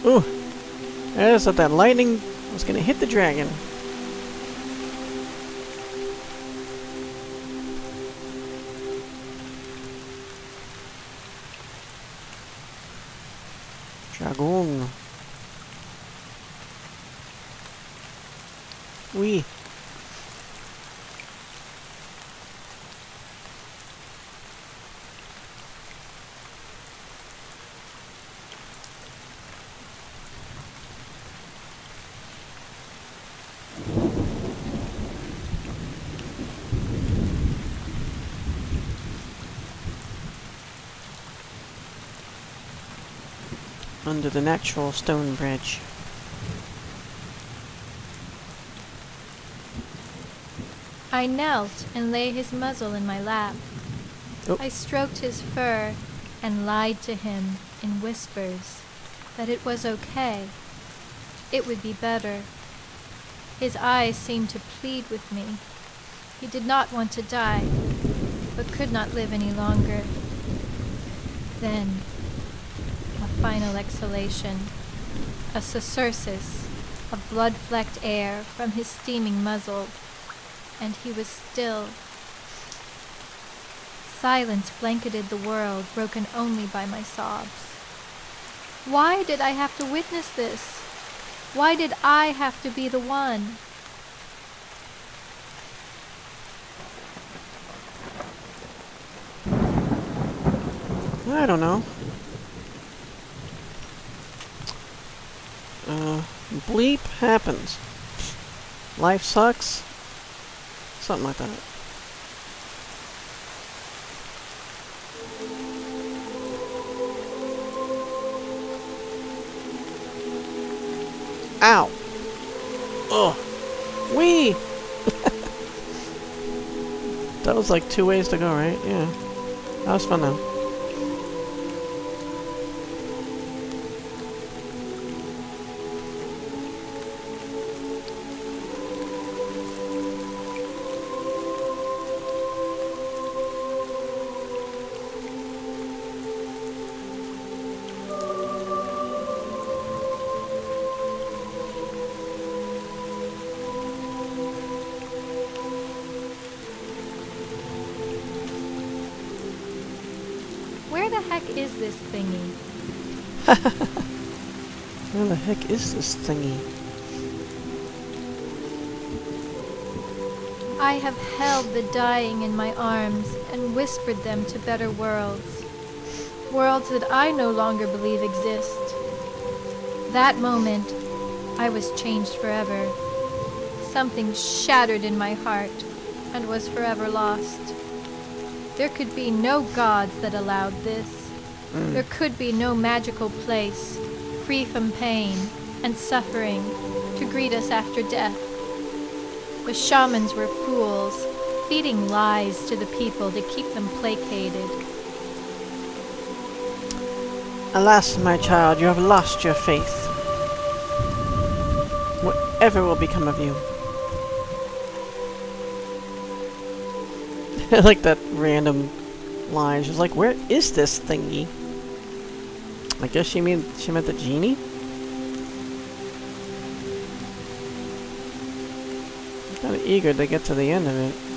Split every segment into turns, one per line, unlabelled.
Ooh! I just thought that lightning was gonna hit the dragon. Dragon. Oui. Under the natural stone bridge.
I knelt and lay his muzzle in my lap.
Oh.
I stroked his fur and lied to him in whispers that it was okay. It would be better. His eyes seemed to plead with me. He did not want to die, but could not live any longer. Then, a final exhalation, a susursus of blood-flecked air from his steaming muzzle, and he was still. Silence blanketed the world, broken only by my sobs. Why did I have to witness this? Why did I have to be the one?
I don't know. Bleep happens. Life sucks. Something like that. Ow! Ugh! Wee! That was like 2 ways to go, right? Yeah. That was fun though.
Where the heck is this thingy?
Where the heck is this thingy?
I have held the dying in my arms and whispered them to better worlds. Worlds that I no longer believe exist. That moment, I was changed forever. Something shattered in my heart and was forever lost. There could be no gods that allowed this. There could be no magical place, free from pain and suffering, to greet us after death. The shamans were fools, feeding lies to the people to keep them placated.
Alas, my child, you have lost your faith. Whatever will become of you? I like that random line. She's like, where is this thingy? I guess she meant the genie? I'm kind of eager to get to the end of it.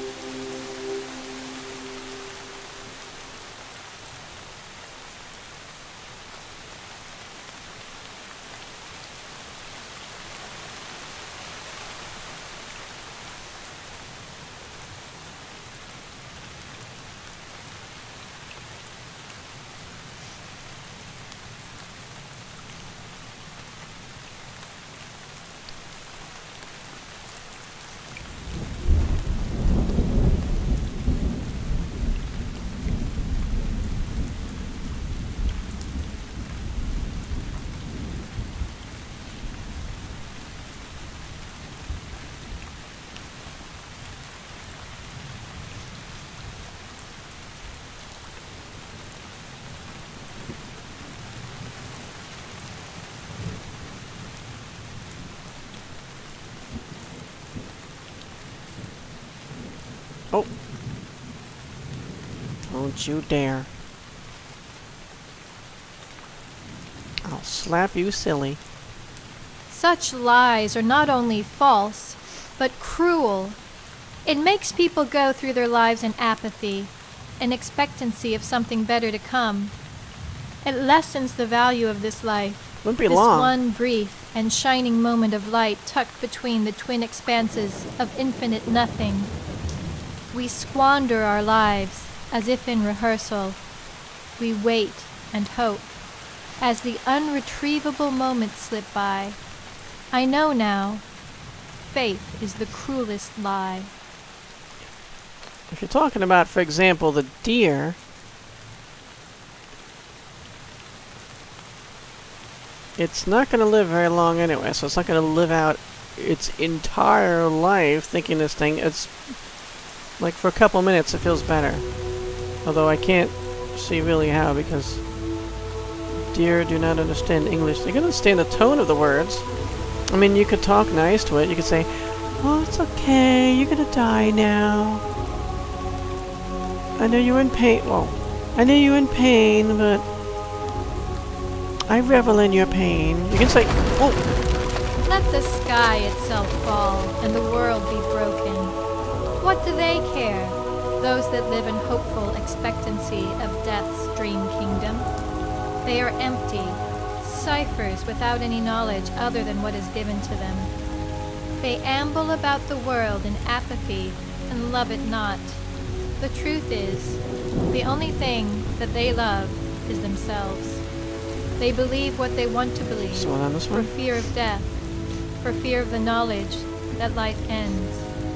Oh. Don't you dare. Ow. I'll slap you silly.
Such lies are not only false, but cruel. It makes people go through their lives in apathy, in expectancy of something better to come. It lessens the value of this life,
Wouldn't be
this
long.
one brief and shining moment of light tucked between the twin expanses of infinite nothing. We squander our lives as if in rehearsal. We wait and hope. As the unretrievable moments slip by, I know now, faith is the cruelest lie.
If you're talking about, for example, the deer, it's not going to live very long anyway, so it's not going to live out its entire life thinking this thing. It's like for a couple minutes it feels better. Although I can't see really how, because deer do not understand English. They can understand the tone of the words. I mean, you could talk nice to it. You could say, "Oh, it's okay. You're going to die now. I know you're in pain. Well, I know you're in pain, but I revel in your pain." You can say, "Oh."
Let the sky itself fall and the world be broken. What do they care, those that live in hopeful expectancy of death's dream kingdom? They are empty, ciphers without any knowledge other than what is given to them. They amble about the world in apathy and love it not. The truth is, the only thing that they love is themselves. They believe what they want to believe,
So on this
for
one?
fear of death, for fear of the knowledge that life ends.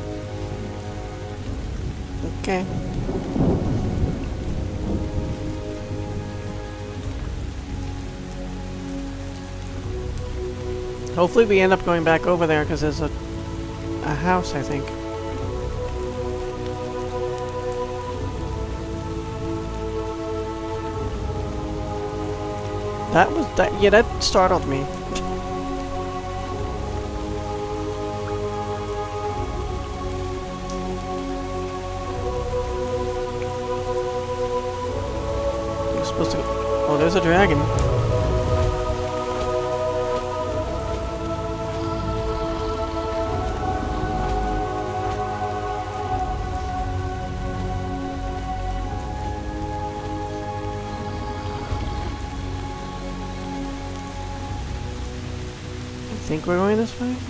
Okay. Hopefully we end up going back over there, because there's a house, I think. Yeah, that startled me. You're supposed to go. Oh, there's a dragon. I think we're going this way?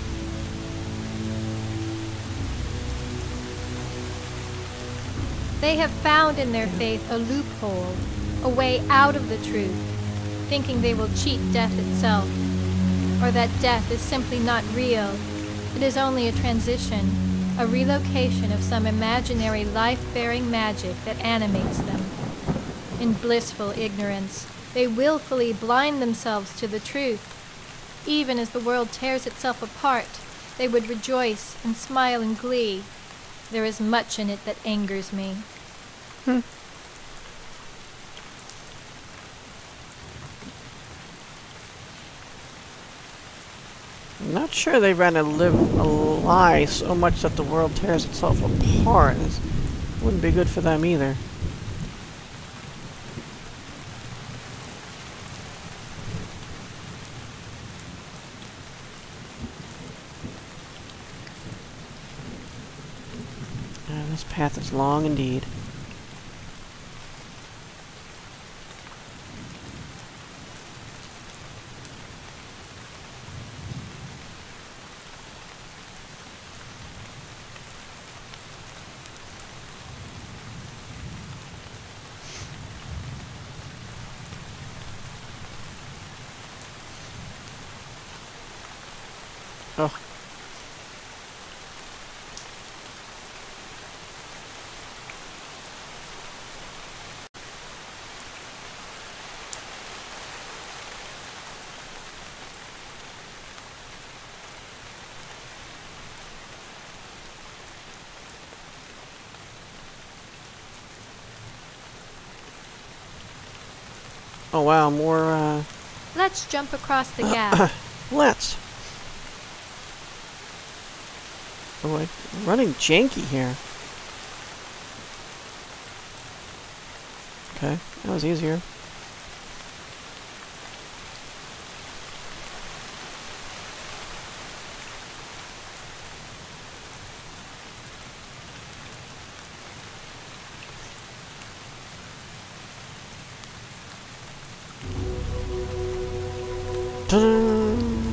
They have found in their faith a loophole, a way out of the truth, thinking they will cheat death itself, or that death is simply not real. It is only a transition, a relocation of some imaginary life-bearing magic that animates them. In blissful ignorance, they willfully blind themselves to the truth. Even as the world tears itself apart, they would rejoice and smile in glee. There is much in it that angers me.
I'm not sure they'd rather live a lie so much that the world tears itself apart. It wouldn't be good for them either. This path is long indeed. Oh. Oh wow, more
Let's jump across the gap.
let's. Oh, I'm running janky here. Okay, that was easier. Ta-da!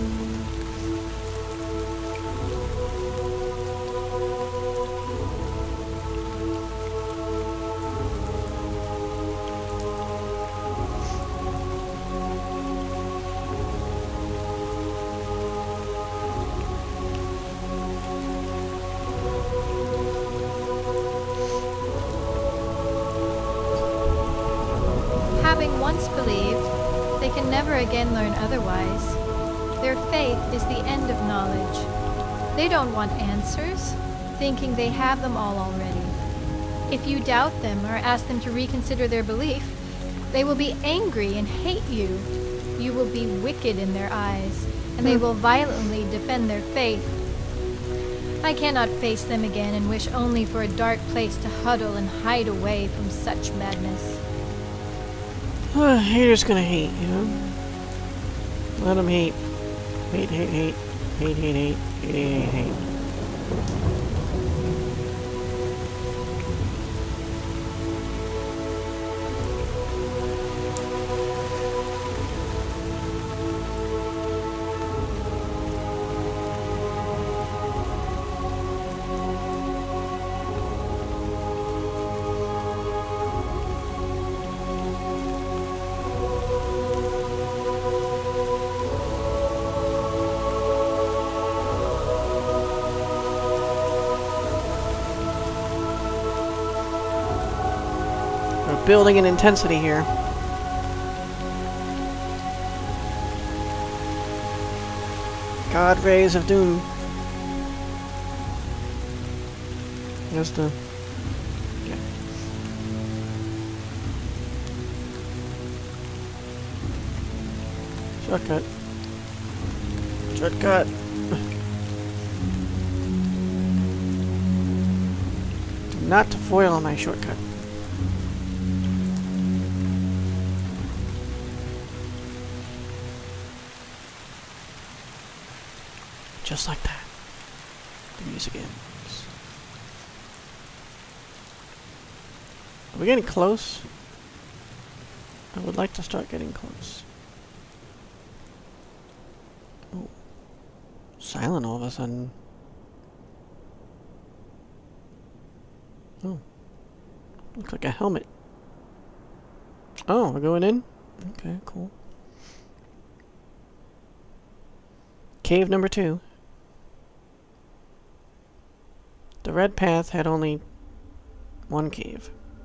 Having once believed, they can never again learn otherwise. Their faith is the end of knowledge. They don't want answers, thinking they have them all already. If you doubt them or ask them to reconsider their belief, they will be angry and hate you. You will be wicked in their eyes, and they will violently defend their faith. I cannot face them again and wish only for a dark place to huddle and hide away from such madness.
Haters gonna hate, you know? Let them hate. Hate, hate, hate. Hate, hate, hate. Hate, hate, hate, hate. Building an intensity here. God rays of doom. There's the... Okay. Shortcut. Shortcut. Not to foil on my shortcut. Just like that, the music ends. Are we getting close? I would like to start getting close. Oh. Silent all of a sudden. Oh. Looks like a helmet. Oh, we're going in? Okay, cool. Cave number 2. The red path had only one cave.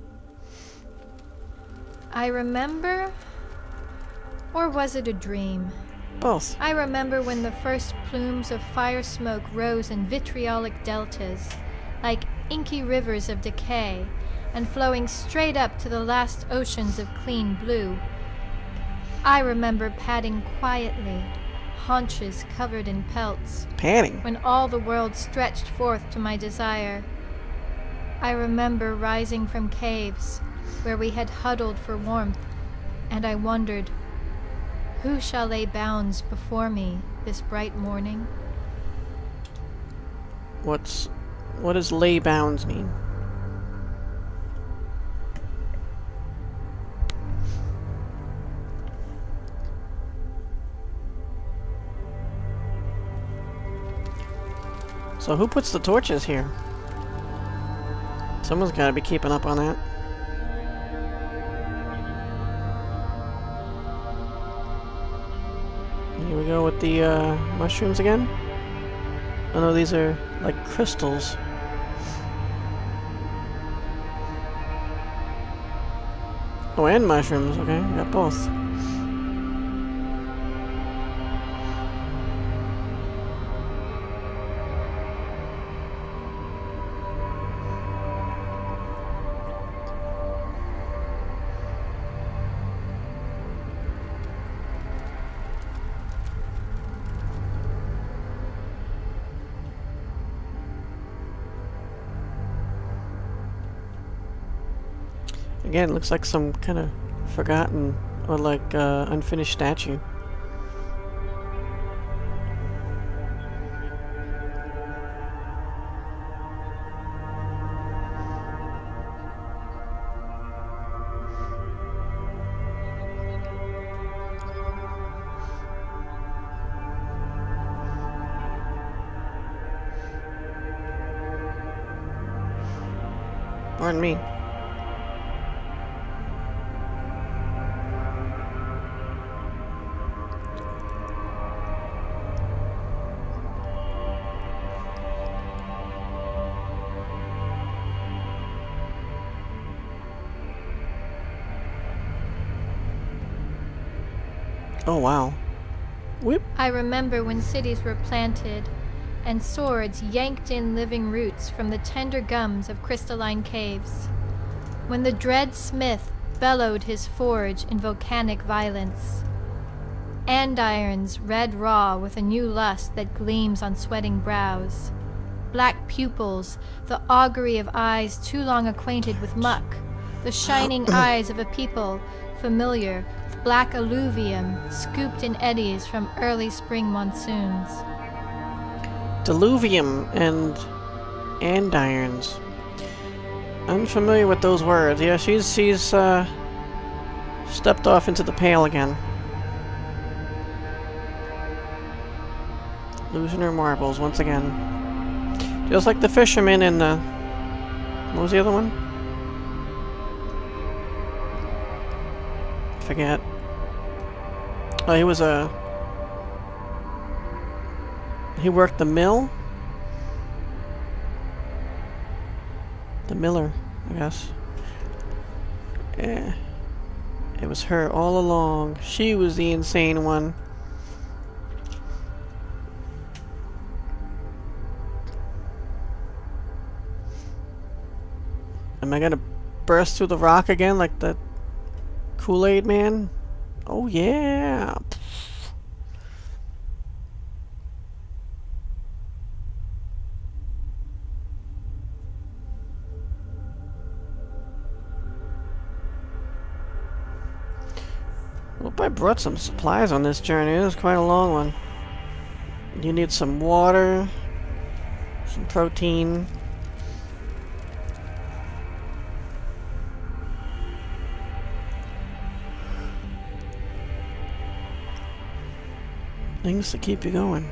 I remember... Or was it a dream?
Both.
I remember when the first plumes of fire smoke rose in vitriolic deltas, like inky rivers of decay, and flowing straight up to the last oceans of clean blue. I remember padding quietly, haunches covered in pelts,
Panning.
when all the world stretched forth to my desire. I remember rising from caves where we had huddled for warmth, and I wondered, who shall lay bounds before me this bright morning?
What does lay bounds mean? So who puts the torches here? Someone's got to be keeping up on that. Here we go with the mushrooms again. Oh no, these are like crystals. Oh, and mushrooms. Okay, got both. Again, looks like some kind of forgotten or like unfinished statue. Pardon me. Oh, wow. Whip.
I remember when cities were planted and swords yanked in living roots from the tender gums of crystalline caves. When the dread smith bellowed his forge in volcanic violence. Andirons red raw with a new lust that gleams on sweating brows. Black pupils, the augury of eyes too long acquainted with muck. The shining eyes of a people familiar with black alluvium scooped in eddies from early spring monsoons.
Diluvium and andirons. Unfamiliar with those words. Yeah, she's stepped off into the pail again. Losing her marbles once again. Just like the fisherman in the... What was the other one? Forget. Oh, he was a... He worked the mill? The miller, I guess. Yeah. It was her all along. She was the insane one. Am I gonna burst through the rock again like the Kool-Aid man? Oh yeah! Hope I brought some supplies on this journey. It was quite a long one. You need some water, some protein. Things to keep you going.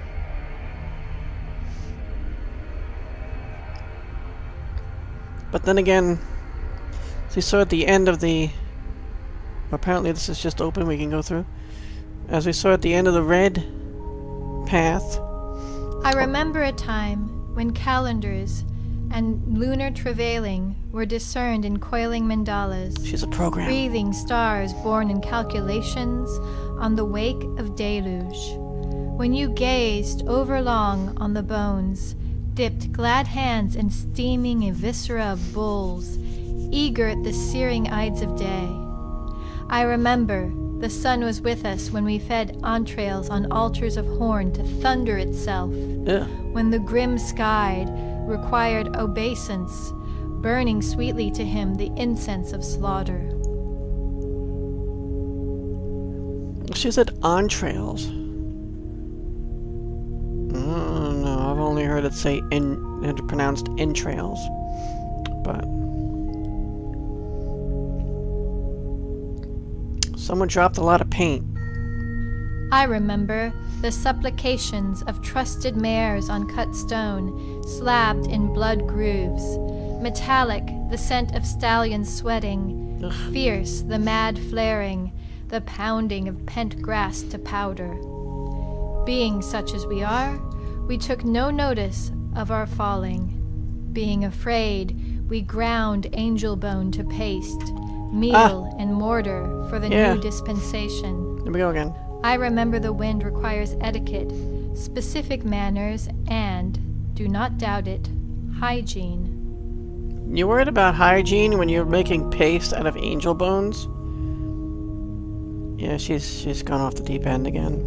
But then again, as we saw at the end of the... Apparently this is just open, we can go through. As we saw at the end of the red path.
I remember a time when calendars and lunar travailing were discerned in coiling mandalas.
She's a program.
Breathing stars born in calculations on the wake of deluge. When you gazed overlong on the bones, dipped glad hands in steaming viscera of bulls, eager at the searing ides of day. I remember the sun was with us when we fed entrails on altars of horn to thunder itself.
Ugh.
When the grim sky required obeisance, burning sweetly to him the incense of slaughter.
She said entrails. No, I've only heard it say pronounced entrails. But someone dropped a lot of paint.
I remember the supplications of trusted mares on cut stone, slabbed in blood grooves. Metallic, the scent of stallions sweating.
Ugh.
Fierce, the mad flaring, the pounding of pent grass to powder. Being such as we are, we took no notice of our falling. Being afraid, we ground angel bone to paste, meal and mortar for the new dispensation.
Here we go again.
I remember the wind requires etiquette, specific manners, and, do not doubt it, hygiene.
You worried about hygiene when you're making paste out of angel bones? Yeah, she's gone off the deep end again.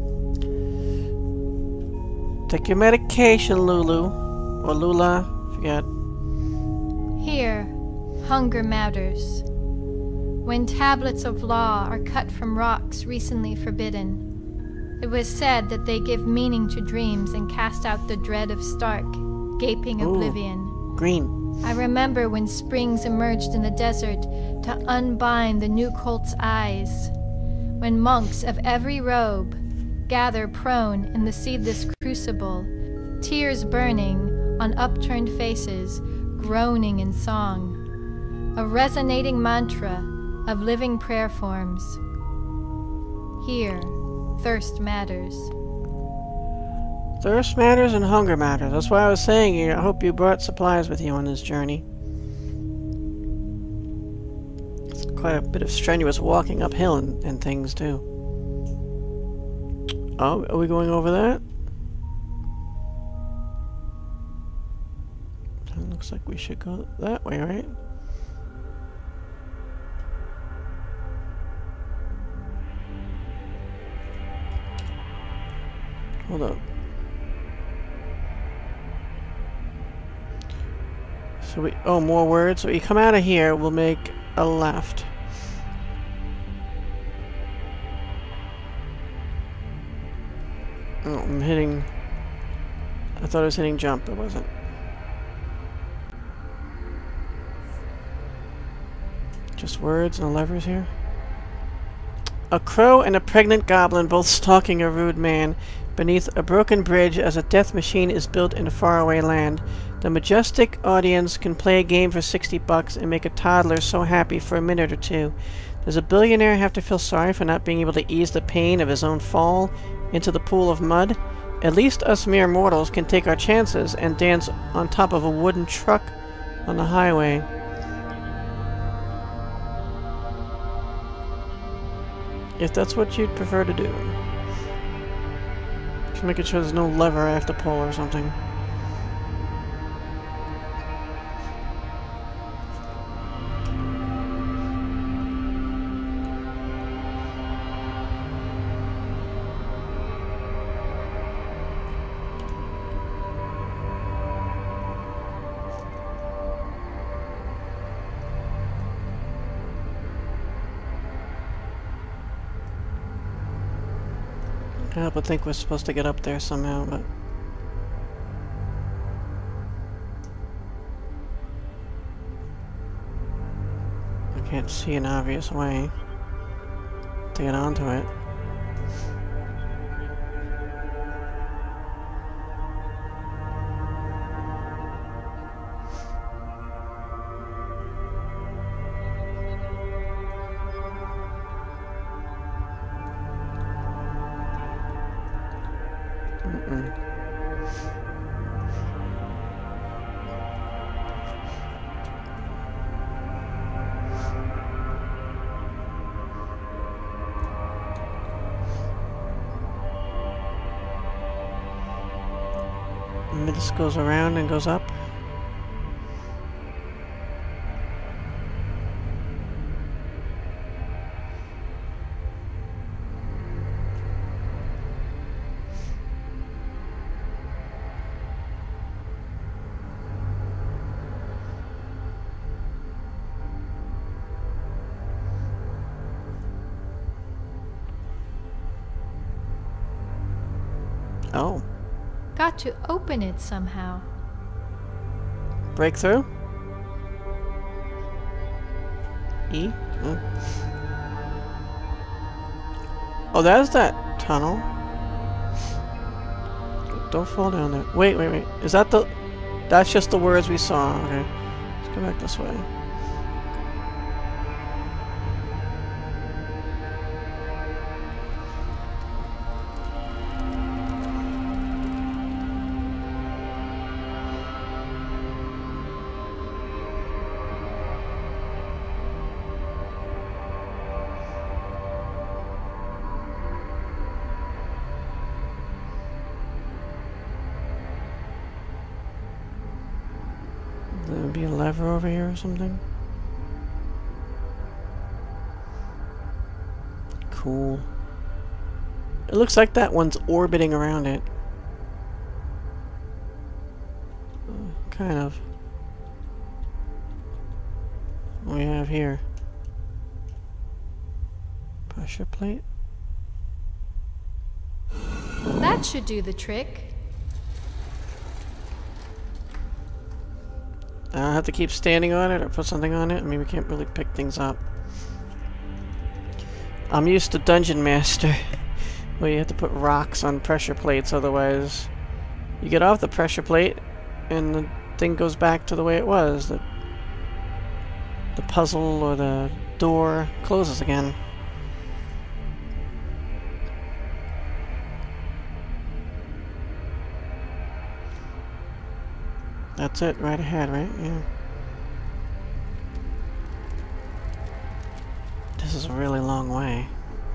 Take your medication, Lulu. Or Lula, forget.
Here, hunger matters. When tablets of law are cut from rocks recently forbidden, it was said that they give meaning to dreams and cast out the dread of stark, gaping oblivion.
Green.
I remember when springs emerged in the desert to unbind the new colt's eyes, when monks of every robe gather prone in the seedless crucible, tears burning on upturned faces, groaning in song, a resonating mantra of living prayer forms. Here, thirst matters.
Thirst matters and hunger matters. That's why I was saying I hope you brought supplies with you on this journey. It's quite a bit of strenuous walking uphill and things, too. Oh, are we going over that? It looks like we should go that way, right? Hold up. So oh, more words. So we come out of here, we'll make a left. Oh, I'm hitting... I thought I was hitting jump, it wasn't. Just words and levers here. A crow and a pregnant goblin both stalking a rude man beneath a broken bridge as a death machine is built in a faraway land. The majestic audience can play a game for $60 and make a toddler so happy for a minute or two. Does a billionaire have to feel sorry for not being able to ease the pain of his own fall into the pool of mud? At least us mere mortals can take our chances and dance on top of a wooden truck on the highway. If that's what you'd prefer to do. Just making sure there's no lever I have to pull or something. I would think we're supposed to get up there somehow, but... I can't see an obvious way to get onto it. And this goes around and goes up. Oh.
Got to open it somehow.
Breakthrough? E? Oh, that's that tunnel. Don't fall down there. Wait. Is that the... That's just the words we saw. Okay. Let's go back this way. There'll be a lever over here or something. Cool. It looks like that one's orbiting around it. Kind of. What do we have here? Pressure plate?
That should do the trick.
I have to keep standing on it or put something on it? I mean, we can't really pick things up. I'm used to Dungeon Master, where you have to put rocks on pressure plates, otherwise you get off the pressure plate and the thing goes back to the way it was. That the puzzle or the door closes again. That's it, right ahead, right? Yeah. This is a really long way.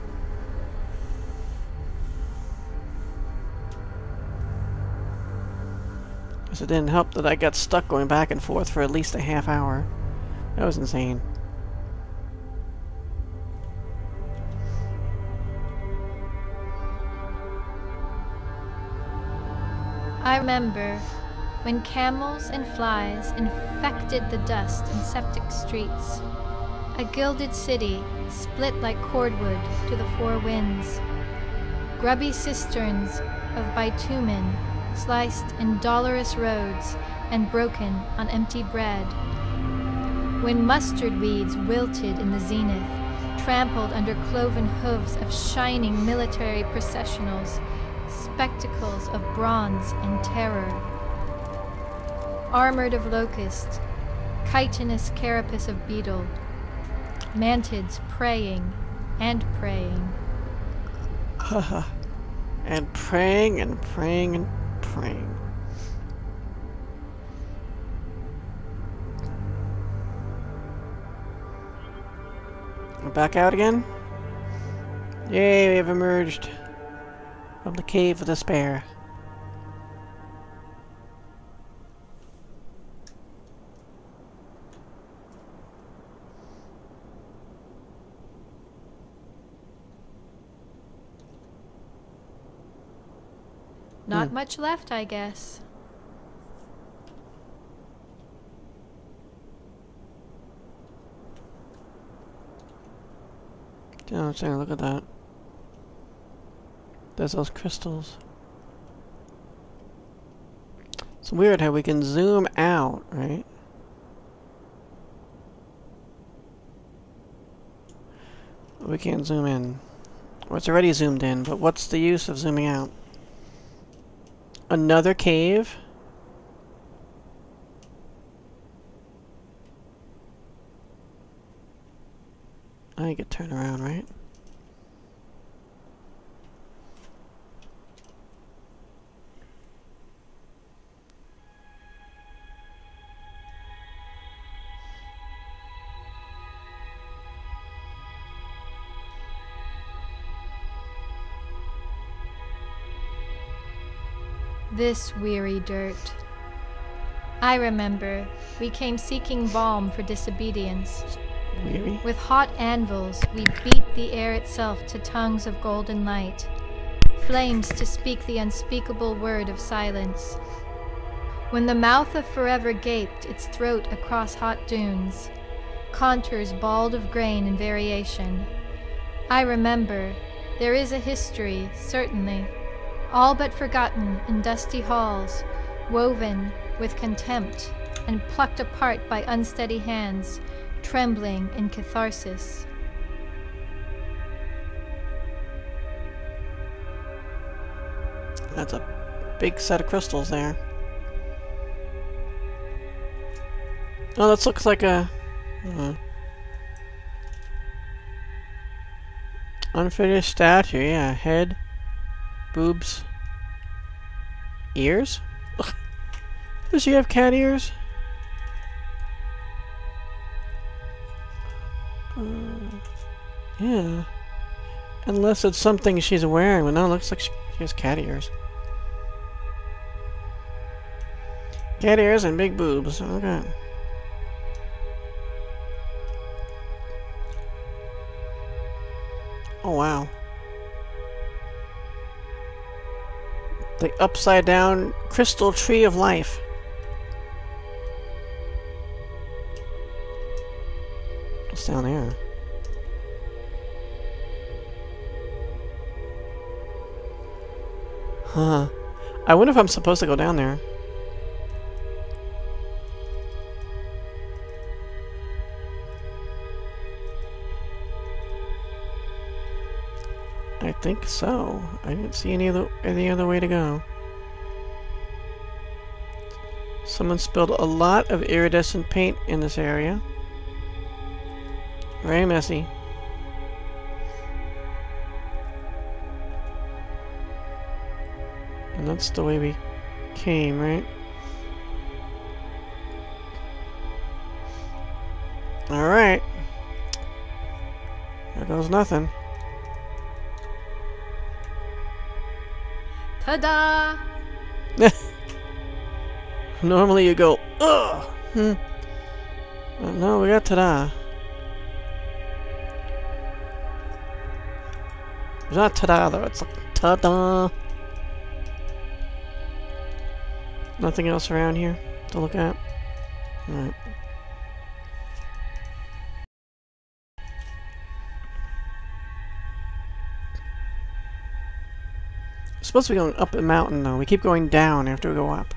Guess it didn't help that I got stuck going back and forth for at least a half hour. That was insane.
I remember when camels and flies infected the dust in septic streets. A gilded city split like cordwood to the four winds. Grubby cisterns of bitumen sliced in dolorous roads and broken on empty bread. When mustard weeds wilted in the zenith, trampled under cloven hooves of shining military processionals, spectacles of bronze and terror. Armored of locust, chitinous carapace of beetle, mantids praying and praying.
Haha. And praying and praying and praying. We're back out again? Yay, we have emerged from the cave of despair.
Not much left, I guess.
Yeah, I'm saying, look at that. There's those crystals. It's weird how we can zoom out, right? We can't zoom in. Or it's already zoomed in, but what's the use of zooming out? Another cave? I could turn around, right?
This weary dirt. I remember we came seeking balm for disobedience.
Weary?
With hot anvils, we beat the air itself to tongues of golden light, flames to speak the unspeakable word of silence. When the mouth of forever gaped its throat across hot dunes, contours bald of grain and variation, I remember there is a history, certainly, all but forgotten in dusty halls, woven with contempt and plucked apart by unsteady hands, trembling in catharsis.
That's a big set of crystals there. Oh, this looks like a... unfinished statue, yeah. Head, boobs, ears? Does she have cat ears? Yeah. Unless it's something she's wearing, but no, it looks like she has cat ears. Cat ears and big boobs, okay. Oh wow. The upside down crystal tree of life. What's down there? Huh. I wonder if I'm supposed to go down there. I think so. I didn't see any other way to go. Someone spilled a lot of iridescent paint in this area. Very messy. And that's the way we came, right? Alright. There goes nothing.
Ta-da!
Normally you go, ugh! But no, we got ta-da. It's not ta-da though, it's like ta-da! Nothing else around here to look at? Alright. We're supposed to be going up the mountain though. We keep going down after we go up.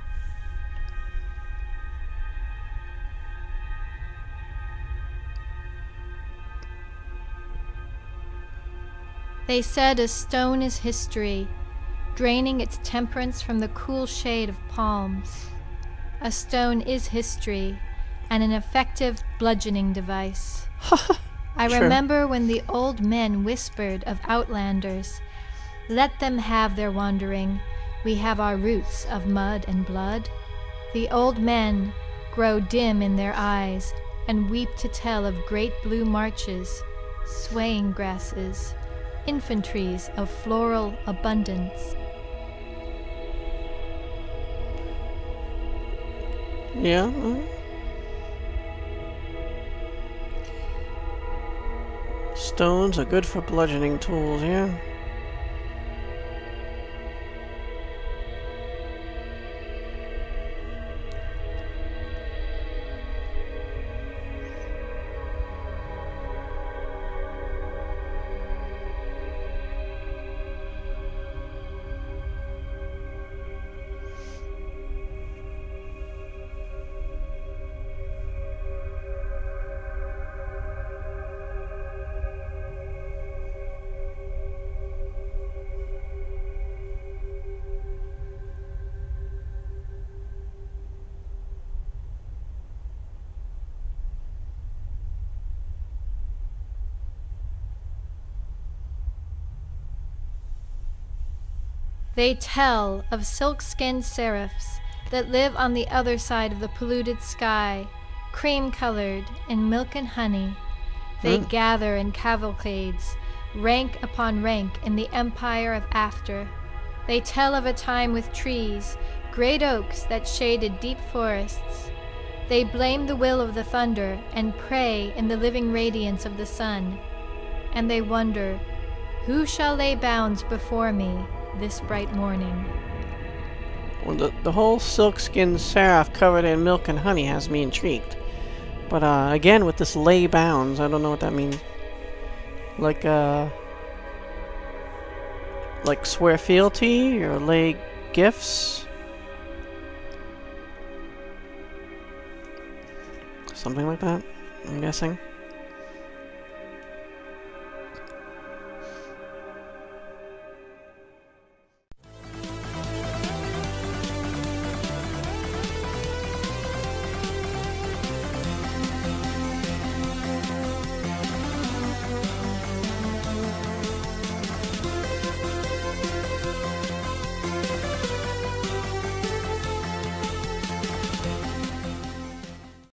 They said a stone is history, draining its temperance from the cool shade of palms. A stone is history, and an effective bludgeoning device. I remember when the old men whispered of outlanders. Let them have their wandering. We have our roots of mud and blood. The old men grow dim in their eyes and weep to tell of great blue marches, swaying grasses, infantries of floral abundance.
Yeah. Stones are good for bludgeoning tools, yeah.
They tell of silk-skinned seraphs that live on the other side of the polluted sky, cream-colored in milk and honey. They gather in cavalcades, rank upon rank in the empire of after. They tell of a time with trees, great oaks that shaded deep forests. They blame the will of the thunder and pray in the living radiance of the sun. And they wonder, who shall lay bounds before me this bright morning?
Well, the whole silk-skinned seraph covered in milk and honey has me intrigued. But again, with this lay bounds, I don't know what that means. Like swear fealty or lay gifts? Something like that, I'm guessing.